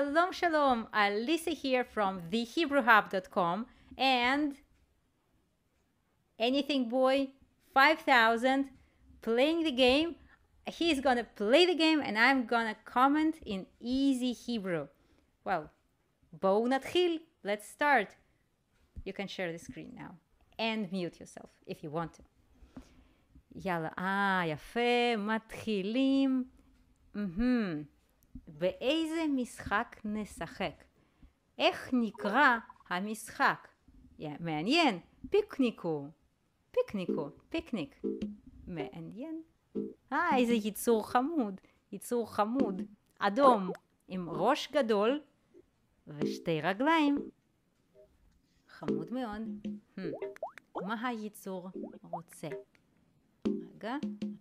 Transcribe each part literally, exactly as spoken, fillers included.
Shalom, shalom. Alisa here from the hebrew hub dot com and Anything Boy five thousand playing the game. He's gonna play the game and I'm gonna comment in easy Hebrew. Well, בואו נתחיל. Let's start. You can share the screen now and mute yourself if you want to. יאללה, אה, יפה, מתחילים. Mm-hmm. באיזה משחק נשחק? איך נקרא המשחק? Yeah, מעניין. פיקניקו. פיקניקו. פיקניק. מעניין. אה, איזה יצור חמוד. יצור חמוד. אדום. עם ראש גדול ושתי רגליים. חמוד מאוד. Hmm. מה היצור רוצה? רגע.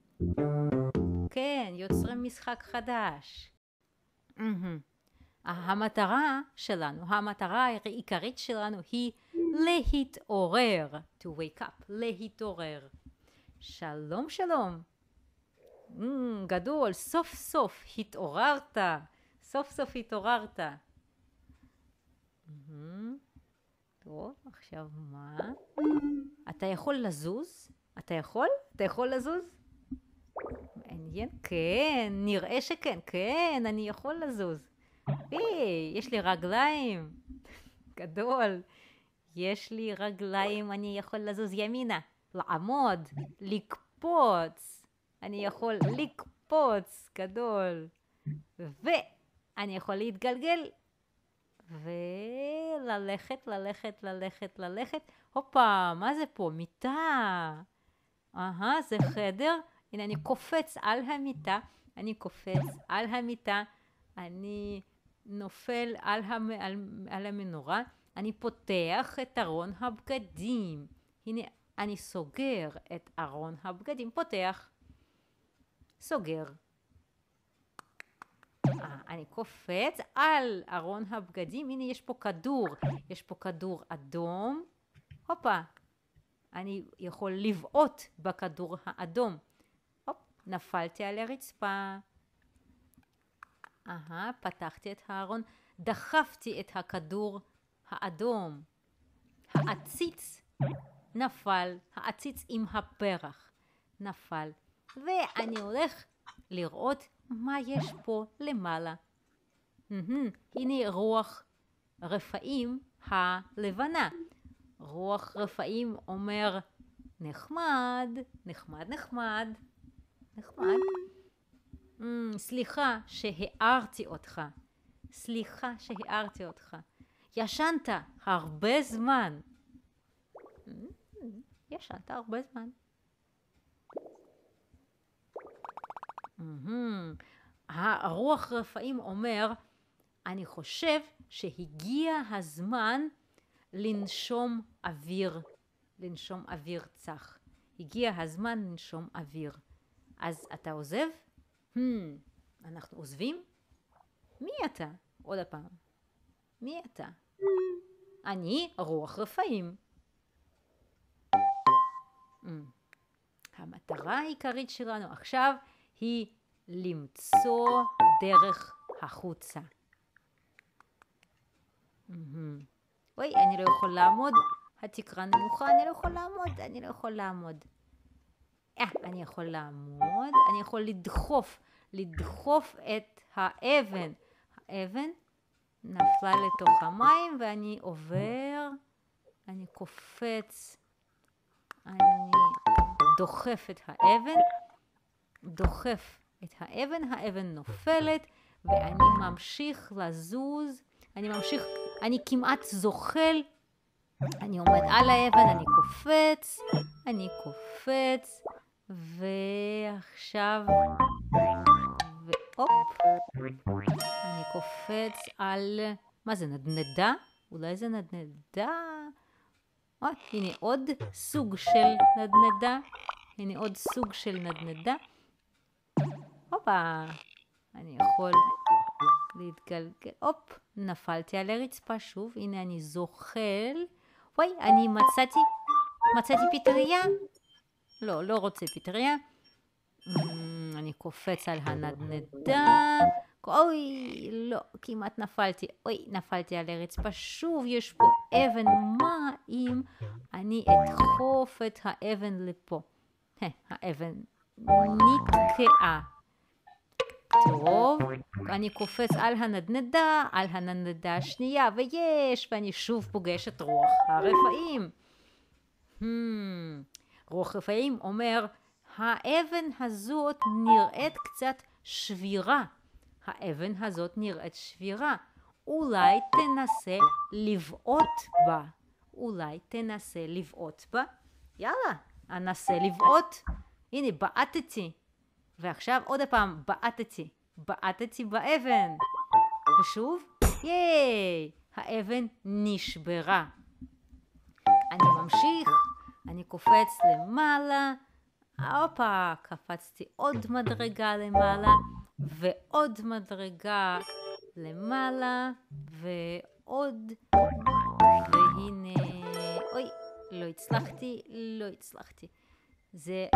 כן, יוצרים משחק חדש. Mm-hmm. המטרה שלנו, המטרה העיקרית שלנו היא להתעורר. To wake up, להתעורר. שלום שלום. Mm, גדול, סוף סוף התעוררת. סוף סוף התעוררת. Mm-hmm. טוב, עכשיו מה? אתה יכול לזוז? אתה יכול? אתה יכול לזוז? מעניין, כן, נראה שכן, כן, אני יכול לזוז. היי, יש לי רגליים. גדול. יש לי רגליים, אני יכול לזוז ימינה, לעמוד, לקפוץ. אני יכול לקפוץ, גדול. ואני יכול להתגלגל. וללכת, ללכת, ללכת, ללכת. הופה, מה זה פה? מיטה. אהה, זה חדר. הנה, אני קופץ על המיטה. אני קופץ על המיטה. אני נופל על, המ... על... על המנורה. אני פותח את ארון הבגדים. הנה, אני סוגר את ארון הבגדים. פותח. סוגר. אה, אני קופץ על ארון הבגדים. הנה, יש פה כדור. יש פה כדור אדום. הופה. אני יכול לבעוט בכדור האדום. הופ, נפלתי על הרצפה. אהה, פתחתי את הארון. דחפתי את הכדור האדום. העציץ נפל. העציץ עם הפרח נפל. ואני הולך לראות מה יש פה למעלה. הנה רוח רפאים הלבנה. רוח רפאים אומר נחמד, נחמד, נחמד, נחמד. Mm, סליחה שהערתי אותך. סליחה שהערתי אותך. ישנת הרבה זמן. Mm, ישנת הרבה זמן. Mm-hmm. הרוח רפאים אומר, אני חושב שהגיע הזמן לנשום אוויר, לנשום אוויר צח. הגיע הזמן לנשום אוויר. אז אתה עוזב? Hmm, אנחנו עוזבים? מי אתה? עוד הפעם. מי אתה? אני רוח רפאים. Hmm. המטרה העיקרית שלנו עכשיו היא למצוא דרך החוצה. Mm-hmm. אוי, אני לא יכול לעמוד, התקרה נמוכה, אני לא יכול לעמוד, אני לא יכול לעמוד. אה, אני יכול לעמוד, אני יכול לדחוף, לדחוף את האבן. האבן נפלה לתוך המים ואני עובר, אני קופץ, אני דוחף את האבן, דוחף את האבן, האבן נופלת ואני ממשיך לזוז, אני ממשיך, אני כמעט זוחל, אני עומד על האבן, אני קופץ, אני קופץ, ועכשיו, והופ, אני קופץ על, מה זה, נדנדה? אולי זה נדנדה? או, הנה עוד סוג של נדנדה, הנה עוד סוג של נדנדה. הופה, אני יכול להתגלגל, הופ, נפלתי על הרצפה שוב, הנה אני זוחל, וואי, אני מצאתי, מצאתי פטריה, לא, לא רוצה פטריה, אני קופץ על הנדנדה, אוי, לא, כמעט נפלתי. אוי, נפלתי על הרצפה. שוב יש פה אבן. מה אם אני אדחוף את האבן לפה? האבן נתקעה. טוב, אני קופץ על הנדנדה, על הנדנדה השנייה, ויש, ואני שוב פוגש את רוח הרפאים. Hmm, רוח רפאים אומר, האבן הזאת נראית קצת שבירה. האבן הזאת נראית שבירה. אולי תנסה לבעוט בה. אולי תנסה לבעוט בה. יאללה, אנסה לבעוט. הנה, בעטתי. ועכשיו עוד הפעם, בעטתי. בעטתי באבן. ושוב, ייי, האבן נשברה. אני ממשיך, אני קופץ למעלה. הופה, קפצתי עוד מדרגה למעלה, ועוד מדרגה למעלה, ועוד, והנה, אוי, לא הצלחתי, לא הצלחתי. זה,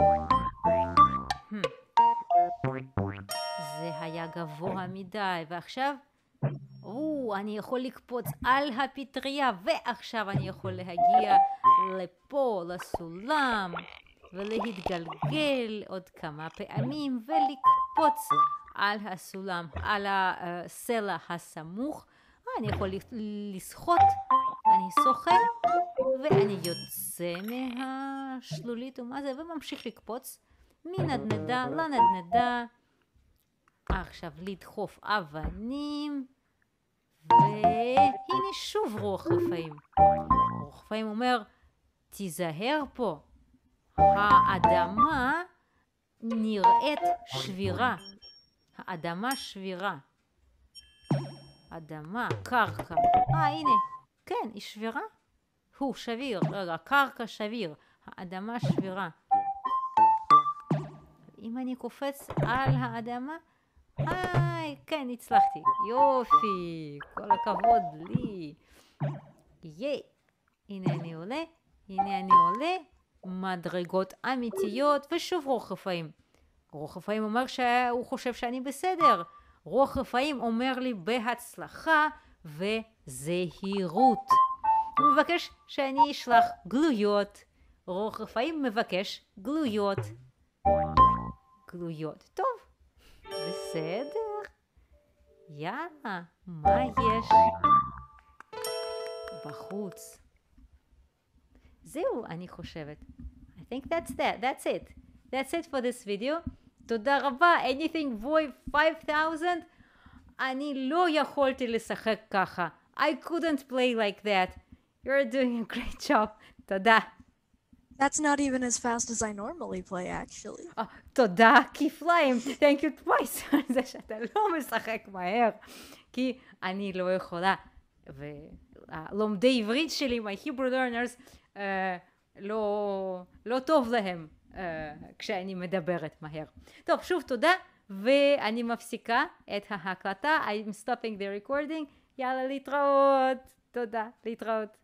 זה היה גבוה מדי, ועכשיו, או, אני יכול לקפוץ על הפטריה, ועכשיו אני יכול להגיע לפה, לסולם, ולהתגלגל עוד כמה פעמים, ולקפוץ על הסולם, על הסלע הסמוך. אני יכול לשחות, אני שוחה, ואני יוצא מהשלולית ומה זה, וממשיך לקפוץ מנדנדה לנדנדה. עכשיו לדחוף אבנים, והנה שוב רוח רפאים. רוח רפאים אומר, תיזהר פה, האדמה נראית שבירה. האדמה שבירה. אדמה, קרקע. אה, הנה. כן, היא שבירה. הוא שביר. רגע, קרקע שביר. האדמה שבירה. אם אני קופץ על האדמה, היי, כן, הצלחתי. יופי. כל הכבוד לי. ייי. הנה אני עולה. הנה אני עולה. מדרגות אמיתיות, ושוב רוח רפאים. רוח רפאים אומר שהוא חושב שאני בסדר. רוח רפאים אומר לי בהצלחה וזהירות. הוא מבקש שאני אשלח גלויות. רוח רפאים מבקש גלויות. גלויות. טוב, בסדר. יאללה, מה יש בחוץ? זהו, אני חושבת. I think that's that. That's it. That's it for this video. תודה רבה. Anything boy five thousand? אני לא יכולתי לשחק ככה. I couldn't play like that. You're doing a great job. תודה. That's not even as fast as I normally play, actually. Oh, תודה כפליים. Thank you twice. על זה שאתה לא משחק מהר. כי אני לא יכולה. ולומדי עברית שלי, my Hebrew learners, uh, לא, לא טוב להם uh, כשאני מדברת מהר. טוב, שוב תודה, ואני מפסיקה את ההקלטה. I'm stopping the recording. יאללה, להתראות. תודה, להתראות.